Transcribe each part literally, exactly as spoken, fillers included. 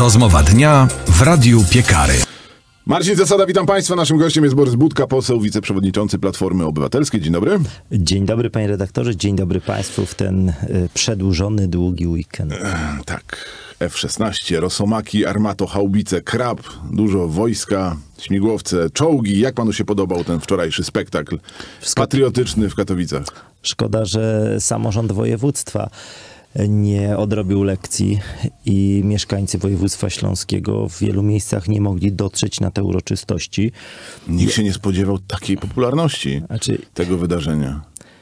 Rozmowa dnia w Radiu Piekary. Marcin Zasada, witam Państwa. Naszym gościem jest Borys Budka, poseł, wiceprzewodniczący Platformy Obywatelskiej. Dzień dobry. Dzień dobry, panie redaktorze. Dzień dobry Państwu w ten y, przedłużony, długi weekend. E, tak. F szesnaście, Rosomaki, Armato, Haubice, Krab, dużo wojska, śmigłowce, czołgi. Jak panu się podobał ten wczorajszy spektakl patriotyczny w Katowicach? Szkoda, że samorząd województwa nie odrobił lekcji i mieszkańcy województwa śląskiego w wielu miejscach nie mogli dotrzeć na te uroczystości. Nikt się nie spodziewał takiej popularności znaczy, tego wydarzenia.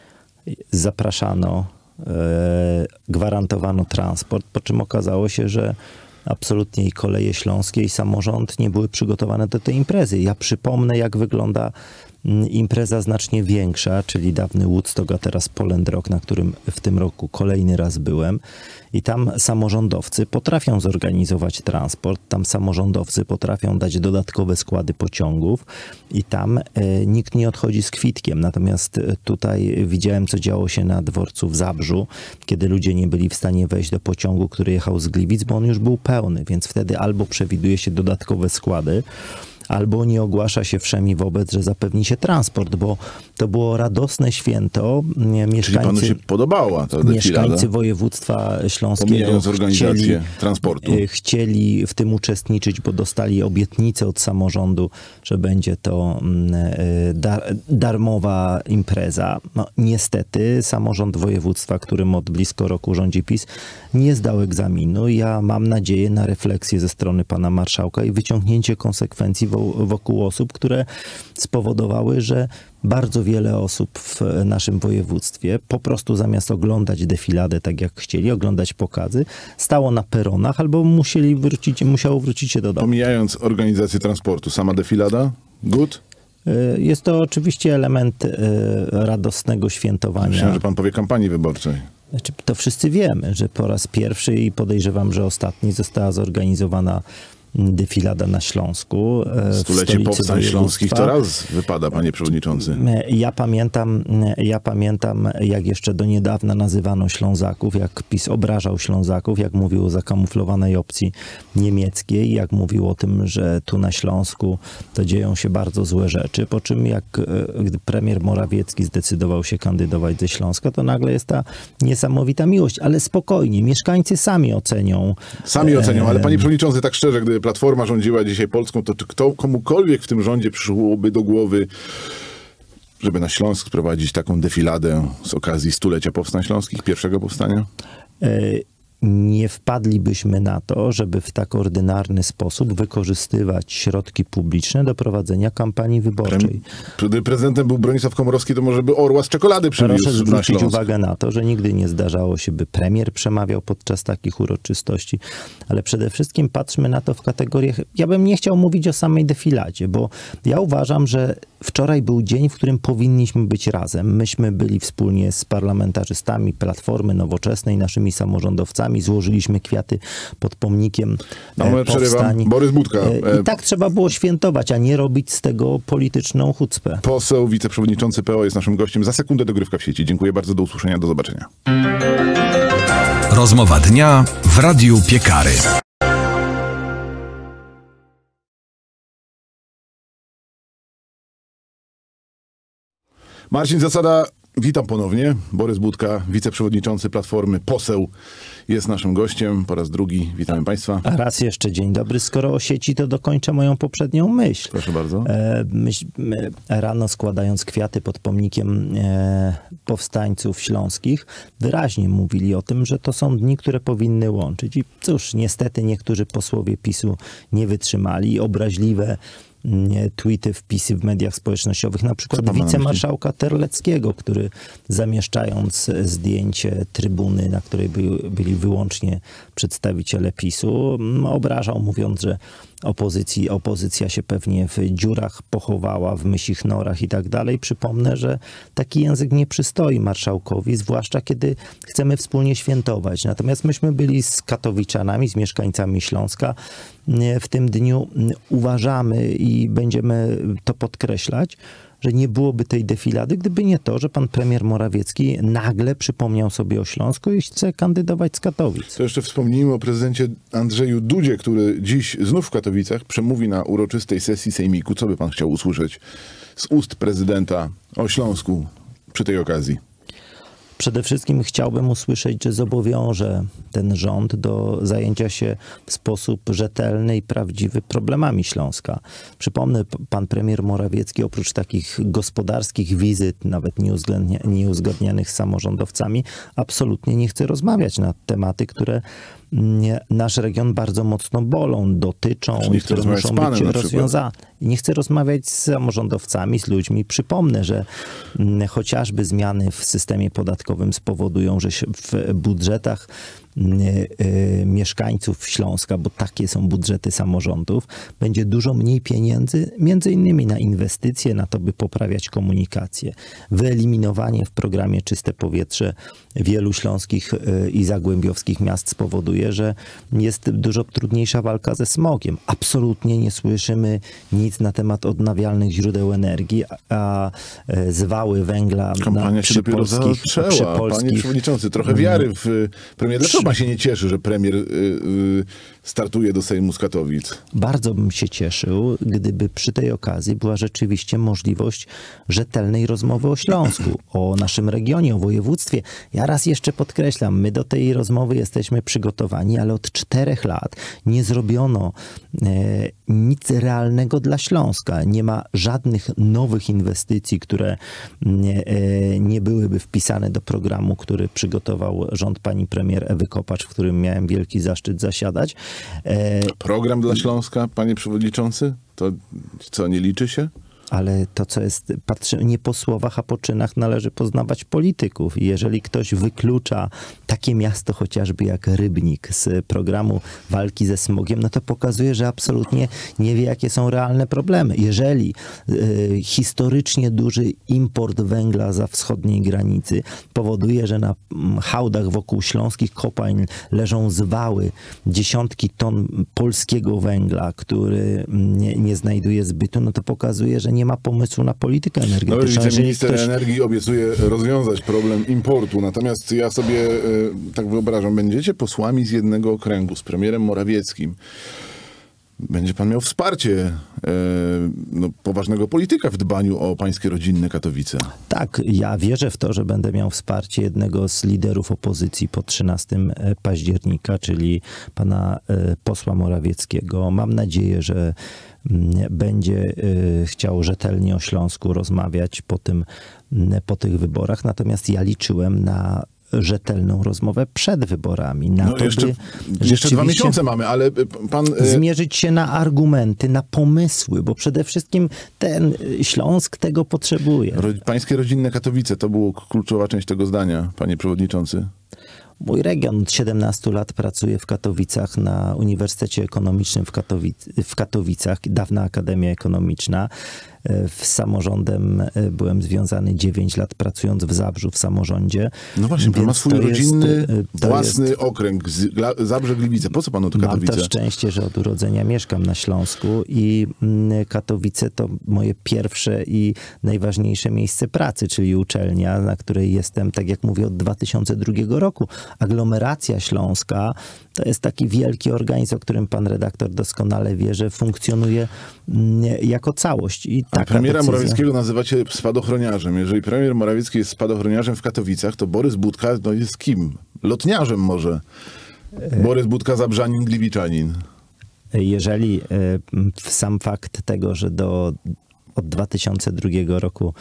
Zapraszano, e, gwarantowano transport, po czym okazało się, że absolutnie i koleje śląskie, i samorząd nie były przygotowane do tej imprezy. Ja przypomnę, jak wygląda impreza znacznie większa, czyli dawny Woodstock, a teraz Poland Rock, na którym w tym roku kolejny raz byłem. I tam samorządowcy potrafią zorganizować transport, tam samorządowcy potrafią dać dodatkowe składy pociągów i tam e, nikt nie odchodzi z kwitkiem. Natomiast tutaj widziałem, co działo się na dworcu w Zabrzu, kiedy ludzie nie byli w stanie wejść do pociągu, który jechał z Gliwic, bo on już był pełny, więc wtedy albo przewiduje się dodatkowe składy, albo nie ogłasza się wszemi wobec, że zapewni się transport, bo to było radosne święto. Mieszkańcy, Czyli panu się podobała ta defilada? Mieszkańcy województwa śląskiego chcieli, transportu. chcieli w tym uczestniczyć, bo dostali obietnicę od samorządu, że będzie to dar, darmowa impreza. No, niestety samorząd województwa, którym od blisko roku rządzi PiS, nie zdał egzaminu. Ja mam nadzieję na refleksję ze strony pana marszałka i wyciągnięcie konsekwencji wokół osób, które spowodowały, że bardzo wiele osób w naszym województwie po prostu zamiast oglądać defiladę tak jak chcieli, oglądać pokazy, stało na peronach albo musieli wrócić, musiało wrócić się do domu. Pomijając organizację transportu, sama defilada? Good? Jest to oczywiście element radosnego świętowania. Myślałem, że pan powie kampanii wyborczej. Znaczy, to wszyscy wiemy, że po raz pierwszy i podejrzewam, że ostatni została zorganizowana defilada na Śląsku. Stulecie powstań śląskich to raz wypada, panie przewodniczący. Ja pamiętam, ja pamiętam, jak jeszcze do niedawna nazywano Ślązaków, jak PiS obrażał Ślązaków, jak mówił o zakamuflowanej opcji niemieckiej, jak mówił o tym, że tu na Śląsku to dzieją się bardzo złe rzeczy, po czym jak gdy premier Morawiecki zdecydował się kandydować ze Śląska, to nagle jest ta niesamowita miłość, ale spokojnie, mieszkańcy sami ocenią. Sami ocenią, ale panie przewodniczący, tak szczerze, gdy Platforma rządziła dzisiaj Polską, to czy kto, komukolwiek w tym rządzie przyszłoby do głowy, żeby na Śląsk sprowadzić taką defiladę z okazji stulecia powstań śląskich, pierwszego powstania? Y Nie wpadlibyśmy na to, żeby w tak ordynarny sposób wykorzystywać środki publiczne do prowadzenia kampanii wyborczej. Gdyby prezydentem był Bronisław Komorowski, to może by orła z czekolady przywiózł. Proszę zwrócić uwagę na to, że nigdy nie zdarzało się, by premier przemawiał podczas takich uroczystości, ale przede wszystkim patrzmy na to w kategoriach... Ja bym nie chciał mówić o samej defiladzie, bo ja uważam, że wczoraj był dzień, w którym powinniśmy być razem. Myśmy byli wspólnie z parlamentarzystami Platformy Nowoczesnej, naszymi samorządowcami, złożyliśmy kwiaty pod pomnikiem no, e, powstań. Borys Budka. I tak trzeba było świętować, a nie robić z tego polityczną chucpę. Poseł, wiceprzewodniczący P O jest naszym gościem. Za sekundę dogrywka w sieci. Dziękuję bardzo, do usłyszenia, do zobaczenia. Rozmowa dnia w Radiu Piekary. Marcin Zasada, witam ponownie. Borys Budka, wiceprzewodniczący Platformy, poseł, jest naszym gościem. Po raz drugi witamy Państwa. A raz jeszcze dzień dobry. Skoro o sieci, to dokończę moją poprzednią myśl. Proszę bardzo. E, myśl rano składając kwiaty pod pomnikiem e, powstańców śląskich, wyraźnie mówili o tym, że to są dni, które powinny łączyć. I cóż, niestety niektórzy posłowie PiSu nie wytrzymali. Obraźliwe tweety, wpisy w mediach społecznościowych, na przykład wicemarszałka Terleckiego, który zamieszczając zdjęcie trybuny, na której by, byli wyłącznie przedstawiciele PiSu, obrażał, mówiąc, że opozycji, opozycja się pewnie w dziurach pochowała, w mysich norach i tak dalej. Przypomnę, że taki język nie przystoi marszałkowi, zwłaszcza kiedy chcemy wspólnie świętować. Natomiast myśmy byli z Katowiczanami, z mieszkańcami Śląska. W tym dniu uważamy i będziemy to podkreślać, że nie byłoby tej defilady, gdyby nie to, że pan premier Morawiecki nagle przypomniał sobie o Śląsku i chce kandydować z Katowic. To jeszcze wspomnijmy o prezydencie Andrzeju Dudzie, który dziś znów w Katowicach przemówi na uroczystej sesji sejmiku. Co by pan chciał usłyszeć z ust prezydenta o Śląsku przy tej okazji? Przede wszystkim chciałbym usłyszeć, że zobowiąże ten rząd do zajęcia się w sposób rzetelny i prawdziwy problemami Śląska. Przypomnę, pan premier Morawiecki oprócz takich gospodarskich wizyt, nawet nieuzgadnianych z samorządowcami, absolutnie nie chce rozmawiać na tematy, które nasz region bardzo mocno bolą, dotyczą i które muszą być rozwiązane. Nie chcę rozmawiać z samorządowcami, z ludźmi. Przypomnę, że m, chociażby zmiany w systemie podatkowym spowodują, że się w budżetach m, y, mieszkańców Śląska, bo takie są budżety samorządów, będzie dużo mniej pieniędzy, między innymi na inwestycje, na to, by poprawiać komunikację. Wyeliminowanie w programie Czyste Powietrze wielu śląskich y, i zagłębiowskich miast spowoduje, że jest dużo trudniejsza walka ze smogiem. Absolutnie nie słyszymy nic na temat odnawialnych źródeł energii, a zwały węgla Kampania na, się przy, dopiero polskich, zaczęła. przy polskich... Panie przewodniczący, trochę wiary w premiera. Dlaczego pan się nie cieszy, że premier y, y, startuje do Sejmu z Katowic? Bardzo bym się cieszył, gdyby przy tej okazji była rzeczywiście możliwość rzetelnej rozmowy o Śląsku, o naszym regionie, o województwie. Ja raz jeszcze podkreślam, my do tej rozmowy jesteśmy przygotowani, ale od czterech lat nie zrobiono e, nic realnego dla Śląska. Nie ma żadnych nowych inwestycji, które nie, e, nie byłyby wpisane do programu, który przygotował rząd pani premier Ewy Kopacz, w którym miałem wielki zaszczyt zasiadać. E, Program dla Śląska, panie przewodniczący? To co, nie liczy się? Ale to, co jest, patrzy, nie po słowach, a po czynach należy poznawać polityków. I jeżeli ktoś wyklucza takie miasto chociażby jak Rybnik z programu walki ze smogiem, no to pokazuje, że absolutnie nie wie, jakie są realne problemy. Jeżeli y, historycznie duży import węgla za wschodniej granicy powoduje, że na hałdach wokół śląskich kopalń leżą zwały, dziesiątki ton polskiego węgla, który nie, nie znajduje zbytu, no to pokazuje, że nie ma pomysłu na politykę energetyczną. No, wiceminister ktoś... energii obiecuje rozwiązać problem importu. Natomiast ja sobie e, tak wyobrażam, będziecie posłami z jednego okręgu, z premierem Morawieckim. Będzie pan miał wsparcie e, no, poważnego polityka w dbaniu o pańskie rodzinne Katowice. Tak, ja wierzę w to, że będę miał wsparcie jednego z liderów opozycji po trzynastego października, czyli pana e, posła Morawieckiego. Mam nadzieję, że będzie chciał rzetelnie o Śląsku rozmawiać po, tym, po tych wyborach. Natomiast ja liczyłem na rzetelną rozmowę przed wyborami. Na no to, jeszcze, by jeszcze dwa miesiące mamy, ale pan... zmierzyć się na argumenty, na pomysły, bo przede wszystkim ten Śląsk tego potrzebuje. Pańskie rodzinne Katowice, to była kluczowa część tego zdania, panie przewodniczący. Mój region od siedemnastu lat pracuje w Katowicach na Uniwersytecie Ekonomicznym w, Katowic w Katowicach, dawna Akademia Ekonomiczna. Z samorządem byłem związany dziewięć lat, pracując w Zabrzu w samorządzie. No właśnie, pan ma swój rodzinny, jest, własny jest, okręg, Zabrze, Gliwice. Po co panu to Katowice? Mam to szczęście, że od urodzenia mieszkam na Śląsku i Katowice to moje pierwsze i najważniejsze miejsce pracy, czyli uczelnia, na której jestem, tak jak mówię, od dwa tysiące drugiego roku. Aglomeracja Śląska to jest taki wielki organizm, o którym pan redaktor doskonale wie, że funkcjonuje jako całość. I A premiera decyzja... Morawieckiego nazywacie spadochroniarzem. Jeżeli premier Morawiecki jest spadochroniarzem w Katowicach, to Borys Budka no jest kim? Lotniarzem może. Borys Budka, zabrzanin, gliwiczanin. Jeżeli y, sam fakt tego, że do, od dwa tysiące drugiego roku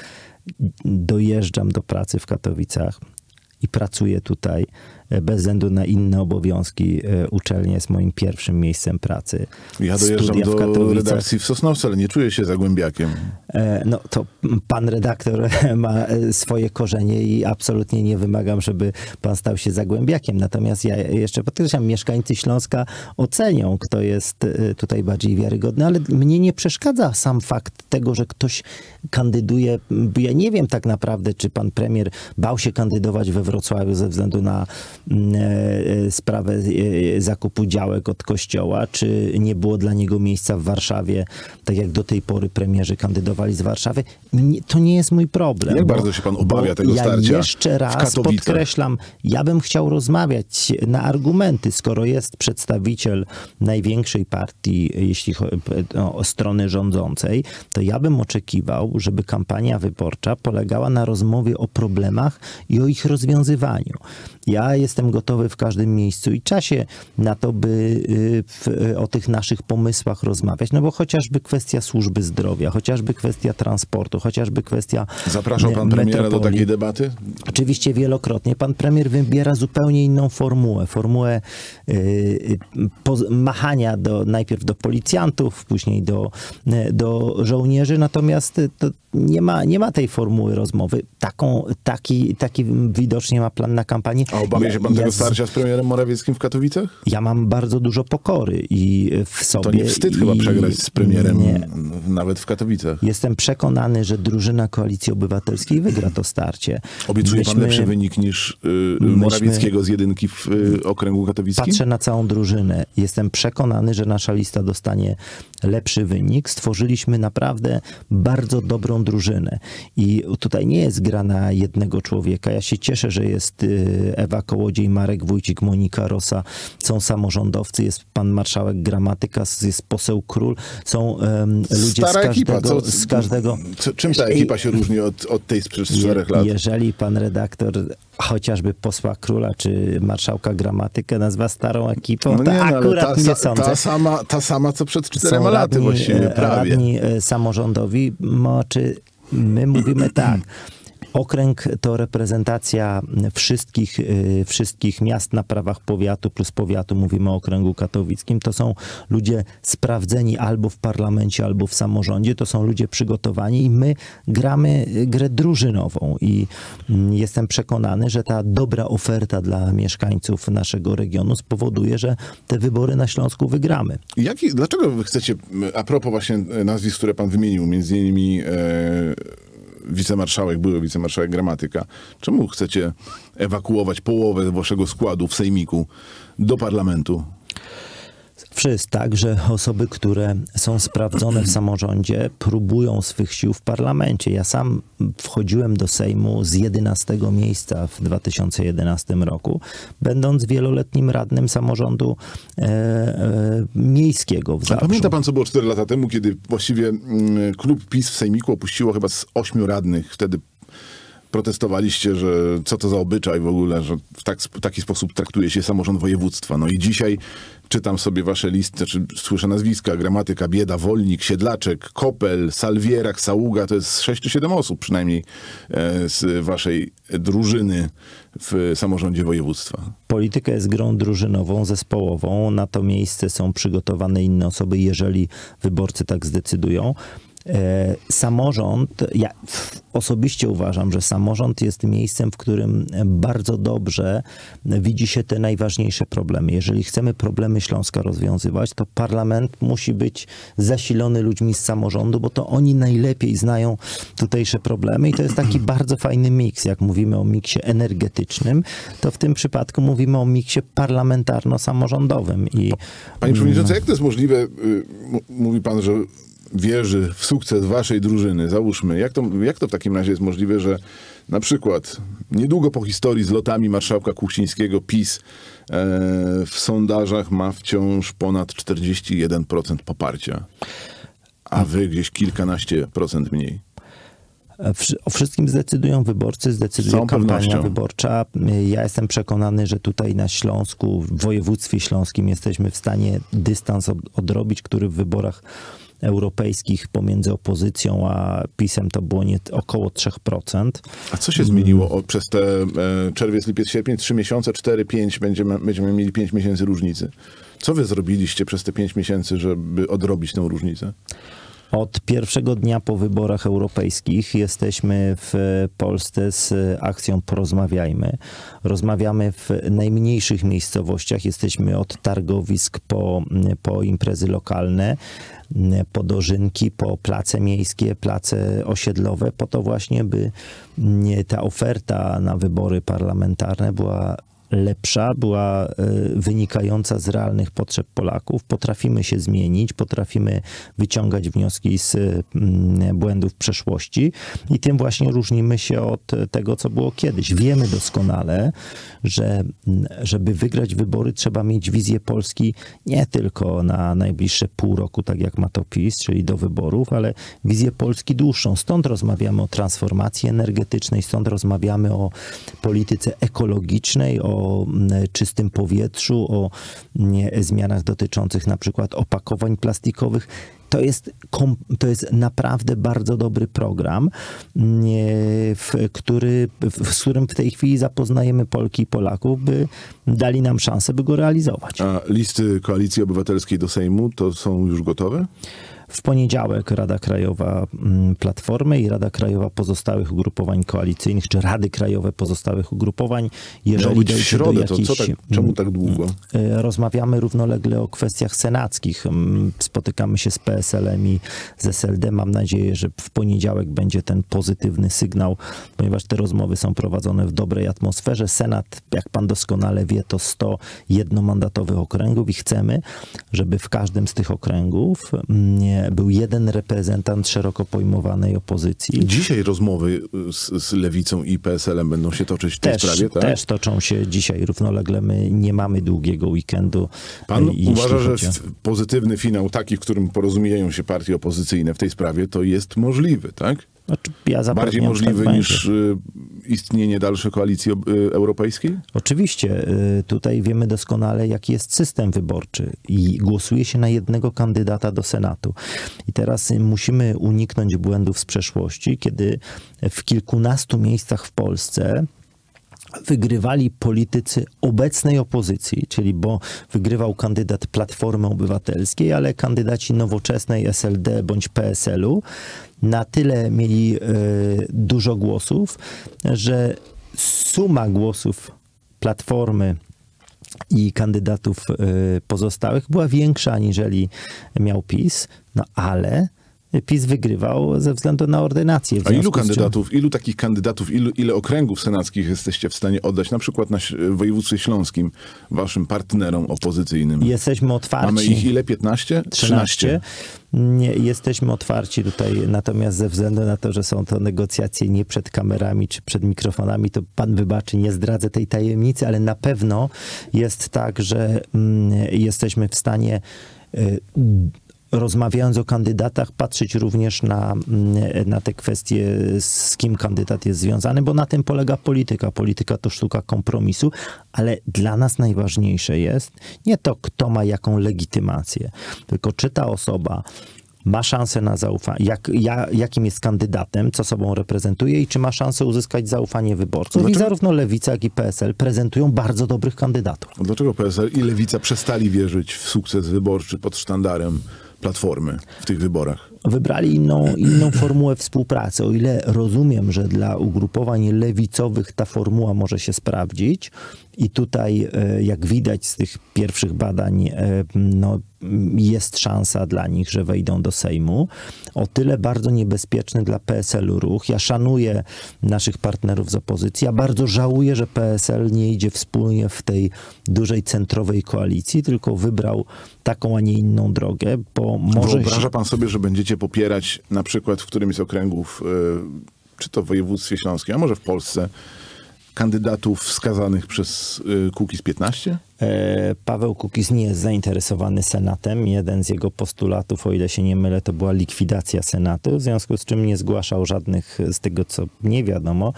dojeżdżam do pracy w Katowicach i pracuję tutaj, bez względu na inne obowiązki, uczelnia jest moim pierwszym miejscem pracy. Ja dojeżdżam do redakcji w Sosnowcu, ale nie czuję się zagłębiakiem. No to pan redaktor ma swoje korzenie i absolutnie nie wymagam, żeby pan stał się zagłębiakiem. Natomiast ja jeszcze podkreślam, mieszkańcy Śląska ocenią, kto jest tutaj bardziej wiarygodny, ale mnie nie przeszkadza sam fakt tego, że ktoś kandyduje. Ja nie wiem tak naprawdę, czy pan premier bał się kandydować we Wrocławiu ze względu na sprawę zakupu działek od Kościoła, czy nie było dla niego miejsca w Warszawie, tak jak do tej pory premierzy kandydowali z Warszawy. Nie, to nie jest mój problem. Jak bo, bardzo się pan obawia tego ja starcia jeszcze raz podkreślam, ja bym chciał rozmawiać na argumenty, skoro jest przedstawiciel największej partii, jeśli chodzi o strony rządzącej, to ja bym oczekiwał, żeby kampania wyborcza polegała na rozmowie o problemach i o ich rozwiązywaniu. Ja jestem gotowy w każdym miejscu i czasie na to, by w, o tych naszych pomysłach rozmawiać, no bo chociażby kwestia służby zdrowia, chociażby kwestia transportu, chociażby kwestia Zapraszał pan metropolii. premiera do takiej debaty? Oczywiście wielokrotnie. Pan premier wybiera zupełnie inną formułę. Formułę yy, machania do, najpierw do policjantów, później do, do żołnierzy, natomiast to nie ma, nie ma tej formuły rozmowy. Taką, taki, taki widocznie ma plan na kampanię. A obawia się pan ja, tego starcia z premierem Morawieckim w Katowicach? Ja mam bardzo dużo pokory i w sobie. To nie wstyd i, chyba przegrać z premierem nie. nawet w Katowicach. Jestem przekonany, że drużyna Koalicji Obywatelskiej wygra to starcie. Obiecuje myśmy, pan lepszy wynik niż y, Morawieckiego z jedynki w y, okręgu katowickim? Patrzę na całą drużynę. Jestem przekonany, że nasza lista dostanie lepszy wynik. Stworzyliśmy naprawdę bardzo dobrą drużynę. I tutaj nie jest gra na jednego człowieka. Ja się cieszę, że jest Ewa Kołodziej, Marek Wójcik, Monika Rosa, są samorządowcy, jest pan marszałek Gramatyka, jest poseł Król, są um, ludzie Stara z każdego... Ekipa. Co, z każdego... Co, czym ta ekipa się różni od, od tej sprzed czterech lat? Jeżeli pan redaktor chociażby posła Króla czy marszałka Gramatykę nazywa starą ekipą, no to nie, no, akurat ta, nie sądzę. Ta sama, ta sama co przed czterema Są laty radni, właściwie, prawie. radni samorządowi, czy my mówimy tak, okręg to reprezentacja wszystkich, wszystkich miast na prawach powiatu, plus powiatu mówimy o okręgu katowickim. To są ludzie sprawdzeni albo w parlamencie, albo w samorządzie. To są ludzie przygotowani i my gramy grę drużynową i jestem przekonany, że ta dobra oferta dla mieszkańców naszego regionu spowoduje, że te wybory na Śląsku wygramy. Jaki, dlaczego wy chcecie, a propos właśnie nazwisk, które pan wymienił, między innymi e, wicemarszałek, były wicemarszałek Gramatyka. Czemu chcecie ewakuować połowę waszego składu w sejmiku do parlamentu? Zawsze jest tak, że osoby, które są sprawdzone w samorządzie, próbują swych sił w parlamencie. Ja sam wchodziłem do Sejmu z jedenastego miejsca w dwa tysiące jedenastym roku, będąc wieloletnim radnym samorządu e, e, miejskiego w Zabrzu. A pamięta pan, co było cztery lata temu, kiedy właściwie mm, klub PiS w Sejmiku opuściło chyba z ośmiu radnych. Wtedy protestowaliście, że co to za obyczaj w ogóle, że w tak, taki sposób traktuje się samorząd województwa. No i dzisiaj czytam sobie wasze listy, czy słyszę nazwiska: Gramatyka, Bieda, Wolnik, Siedlaczek, Kopel, Salwierak, Saługa. To jest sześć czy siedem osób przynajmniej e, z waszej drużyny w samorządzie województwa. Polityka jest grą drużynową, zespołową. Na to miejsce są przygotowane inne osoby, jeżeli wyborcy tak zdecydują. Samorząd, ja osobiście uważam, że samorząd jest miejscem, w którym bardzo dobrze widzi się te najważniejsze problemy. Jeżeli chcemy problemy Śląska rozwiązywać, to parlament musi być zasilony ludźmi z samorządu, bo to oni najlepiej znają tutejsze problemy i to jest taki bardzo fajny miks. Jak mówimy o miksie energetycznym, to w tym przypadku mówimy o miksie parlamentarno-samorządowym. I, Panie Przewodniczący, jak to jest możliwe? Mówi pan, że wierzy w sukces waszej drużyny, załóżmy, jak to, jak to w takim razie jest możliwe, że na przykład niedługo po historii z lotami marszałka Kuchcińskiego PiS e, w sondażach ma wciąż ponad czterdzieści jeden procent poparcia, a wy gdzieś kilkanaście procent mniej? O wszystkim zdecydują wyborcy, zdecyduje kampania wyborcza. Ja jestem przekonany, że tutaj na Śląsku, w województwie śląskim jesteśmy w stanie dystans odrobić, który w wyborach europejskich pomiędzy opozycją a PiS-em to było nie, około trzy procent. A co się zmieniło o, przez te e, czerwiec, lipiec, sierpień? Trzy miesiące, cztery, pięć, będziemy, będziemy mieli pięć miesięcy różnicy. Co wy zrobiliście przez te pięć miesięcy, żeby odrobić tę różnicę? Od pierwszego dnia po wyborach europejskich jesteśmy w Polsce z akcją Porozmawiajmy. Rozmawiamy w najmniejszych miejscowościach. Jesteśmy od targowisk po, po imprezy lokalne, po dożynki, po place miejskie, place osiedlowe, po to właśnie, by ta oferta na wybory parlamentarne była lepsza, była wynikająca z realnych potrzeb Polaków. Potrafimy się zmienić, potrafimy wyciągać wnioski z błędów przeszłości i tym właśnie różnimy się od tego, co było kiedyś. Wiemy doskonale, że żeby wygrać wybory, trzeba mieć wizję Polski nie tylko na najbliższe pół roku, tak jak ma to PiS, czyli do wyborów, ale wizję Polski dłuższą. Stąd rozmawiamy o transformacji energetycznej, stąd rozmawiamy o polityce ekologicznej, o czystym powietrzu, o zmianach dotyczących na przykład opakowań plastikowych. To jest, to jest naprawdę bardzo dobry program, w, który, w, z którym w tej chwili zapoznajemy Polki i Polaków, by dali nam szansę, by go realizować. A listy Koalicji Obywatelskiej do Sejmu to są już gotowe? W poniedziałek Rada Krajowa Platformy i Rada Krajowa pozostałych ugrupowań koalicyjnych, czy Rady Krajowe pozostałych ugrupowań, jeżeli Miał być dojdzie w środę, do jakichś... to co tak, czemu tak długo? Rozmawiamy równolegle o kwestiach senackich. Spotykamy się z P S L-em i z S L D. Mam nadzieję, że w poniedziałek będzie ten pozytywny sygnał, ponieważ te rozmowy są prowadzone w dobrej atmosferze. Senat, jak pan doskonale wie, to sto jednomandatowych okręgów i chcemy, żeby w każdym z tych okręgów był jeden reprezentant szeroko pojmowanej opozycji. Dzisiaj rozmowy z, z Lewicą i P S L-em będą się toczyć w tej też, sprawie, tak? Też toczą się dzisiaj równolegle. My nie mamy długiego weekendu. Pan uważa, że chodzi... pozytywny finał taki, w którym porozumieją się partie opozycyjne w tej sprawie, to jest możliwy, tak? Ja Bardziej możliwy tak niż y, istnienie dalszej koalicji y, europejskiej? Oczywiście. Y, tutaj wiemy doskonale, jaki jest system wyborczy i głosuje się na jednego kandydata do Senatu. I teraz y, musimy uniknąć błędów z przeszłości, kiedy w kilkunastu miejscach w Polsce wygrywali politycy obecnej opozycji, czyli bo wygrywał kandydat Platformy Obywatelskiej, ale kandydaci Nowoczesnej, S L D bądź P S L-u na tyle mieli y, dużo głosów, że suma głosów Platformy i kandydatów y, pozostałych była większa aniżeli miał PiS, no ale PiS wygrywał ze względu na ordynację. A ilu kandydatów, ilu takich kandydatów, ilu, ile okręgów senackich jesteście w stanie oddać, na przykład na w województwie śląskim, waszym partnerom opozycyjnym? Jesteśmy otwarci. Mamy ich ile? piętnaście? trzynaście. Nie, jesteśmy otwarci tutaj, natomiast ze względu na to, że są to negocjacje nie przed kamerami czy przed mikrofonami, to pan wybaczy, nie zdradzę tej tajemnicy, ale na pewno jest tak, że mm, jesteśmy w stanie y, rozmawiając o kandydatach, patrzeć również na, na te kwestie, z kim kandydat jest związany, bo na tym polega polityka. Polityka to sztuka kompromisu, ale dla nas najważniejsze jest nie to, kto ma jaką legitymację, tylko czy ta osoba ma szansę na zaufanie, jak, ja, jakim jest kandydatem, co sobą reprezentuje i czy ma szansę uzyskać zaufanie wyborców. Dlaczego? I zarówno Lewica, jak i P S L prezentują bardzo dobrych kandydatów. A dlaczego P S L i Lewica przestali wierzyć w sukces wyborczy pod sztandarem Platformy w tych wyborach? Wybrali inną, inną formułę współpracy. O ile rozumiem, że dla ugrupowań lewicowych ta formuła może się sprawdzić i tutaj, jak widać z tych pierwszych badań, no, jest szansa dla nich, że wejdą do Sejmu. O tyle bardzo niebezpieczny dla P S L-u ruch. Ja szanuję naszych partnerów z opozycji. Ja bardzo żałuję, że P S L nie idzie wspólnie w tej dużej centrowej koalicji, tylko wybrał taką, a nie inną drogę, bo może... Wyobraża się... pan sobie, że będziecie popierać na przykład w którymś z okręgów, czy to w województwie śląskim, a może w Polsce, kandydatów wskazanych przez Kukiz piętnaście? Paweł Kukiz nie jest zainteresowany Senatem. Jeden z jego postulatów, o ile się nie mylę, to była likwidacja Senatu, w związku z czym nie zgłaszał żadnych, z tego co nie wiadomo,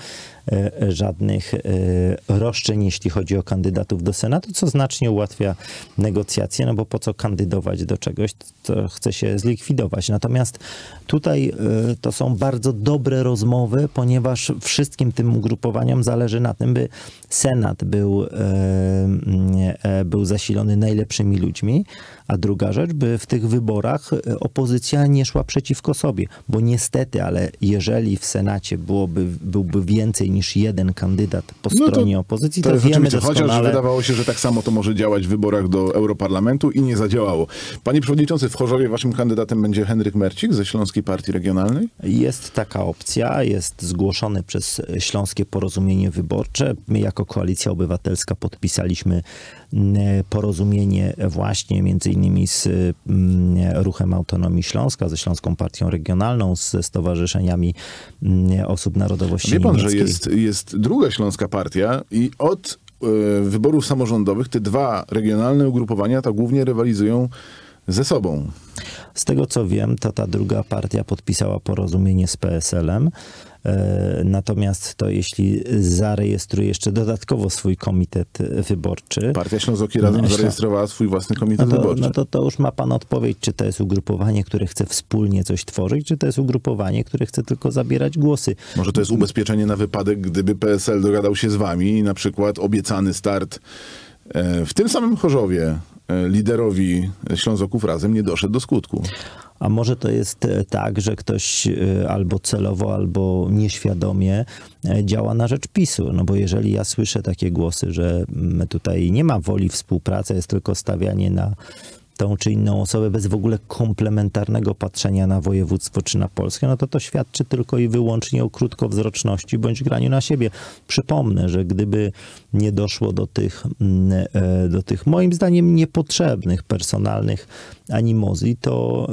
żadnych roszczeń, jeśli chodzi o kandydatów do Senatu, co znacznie ułatwia negocjacje, no bo po co kandydować do czegoś, co chce się zlikwidować. Natomiast tutaj to są bardzo dobre rozmowy, ponieważ wszystkim tym ugrupowaniom zależy na tym, by Senat był był zasilony najlepszymi ludźmi, a druga rzecz, by w tych wyborach opozycja nie szła przeciwko sobie, bo niestety, ale jeżeli w Senacie byłoby, byłby więcej niż jeden kandydat po No stronie to, opozycji, to, to, jest wiemy oczywiście, doskonale... chociaż wydawało się, że tak samo to może działać w wyborach do Europarlamentu i nie zadziałało. Panie przewodniczący, w Chorzowie waszym kandydatem będzie Henryk Mercik ze Śląskiej Partii Regionalnej? Jest taka opcja, jest zgłoszony przez Śląskie Porozumienie Wyborcze. My jako Koalicja Obywatelska podpisaliśmy porozumienie właśnie między innymi z Ruchem Autonomii Śląska, ze Śląską Partią Regionalną, ze stowarzyszeniami osób narodowości Wie pan, niemieckiej. że jest, jest druga Śląska Partia i od y, wyborów samorządowych te dwa regionalne ugrupowania tak głównie rywalizują ze sobą. Z tego co wiem, to ta druga partia podpisała porozumienie z P S L-em. Natomiast to jeśli zarejestruje jeszcze dodatkowo swój komitet wyborczy... Partia Ślązoki Razem zarejestrowała swój własny komitet no to, wyborczy. No to, to już ma pan odpowiedź, czy to jest ugrupowanie, które chce wspólnie coś tworzyć, czy to jest ugrupowanie, które chce tylko zabierać głosy. Może to jest ubezpieczenie na wypadek, gdyby P S L dogadał się z wami i na przykład obiecany start w tym samym Chorzowie liderowi Ślązoków Razem nie doszedł do skutku. A może to jest tak, że ktoś albo celowo, albo nieświadomie działa na rzecz PiSu. No bo jeżeli ja słyszę takie głosy, że tutaj nie ma woli współpracy, jest tylko stawianie na tą czy inną osobę bez w ogóle komplementarnego patrzenia na województwo czy na Polskę, no to to świadczy tylko i wyłącznie o krótkowzroczności bądź graniu na siebie. Przypomnę, że gdyby nie doszło do tych, do tych moim zdaniem niepotrzebnych personalnych animozji, to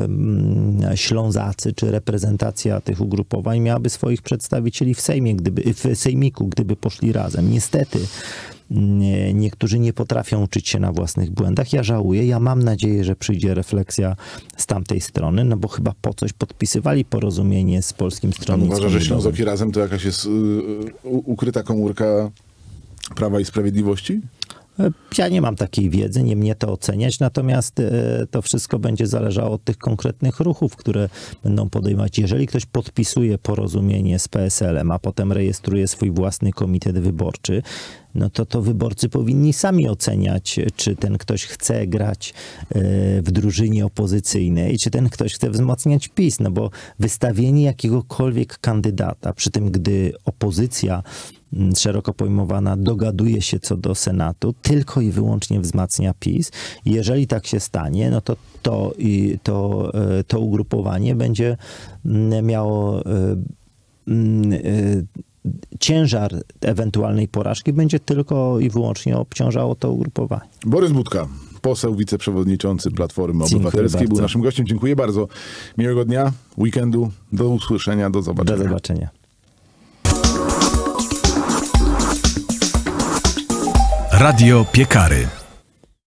Ślązacy czy reprezentacja tych ugrupowań miałaby swoich przedstawicieli w Sejmie, gdyby, w Sejmiku, gdyby poszli razem. Niestety Nie, niektórzy nie potrafią uczyć się na własnych błędach. Ja żałuję, ja mam nadzieję, że przyjdzie refleksja z tamtej strony, no bo chyba po coś podpisywali porozumienie z Polskim Stronnictwem Pan uważa, że Ludowym. Ślązoki Razem to jakaś jest y, ukryta komórka Prawa i Sprawiedliwości? Ja nie mam takiej wiedzy, nie mnie to oceniać, natomiast to wszystko będzie zależało od tych konkretnych ruchów, które będą podejmować. Jeżeli ktoś podpisuje porozumienie z P S L-em, a potem rejestruje swój własny komitet wyborczy, no to to wyborcy powinni sami oceniać, czy ten ktoś chce grać w drużynie opozycyjnej, czy ten ktoś chce wzmacniać PiS, no bo wystawienie jakiegokolwiek kandydata, przy tym gdy opozycja szeroko pojmowana dogaduje się co do Senatu, tylko i wyłącznie wzmacnia PiS. Jeżeli tak się stanie, no to to, i to, to ugrupowanie będzie miało ciężar ewentualnej porażki, będzie tylko i wyłącznie obciążało to ugrupowanie. Borys Budka, poseł, wiceprzewodniczący Platformy Dziękuję Obywatelskiej, był bardzo. naszym gościem. Dziękuję bardzo. Miłego dnia, weekendu, do usłyszenia, do zobaczenia. Do zobaczenia. Radio Piekary.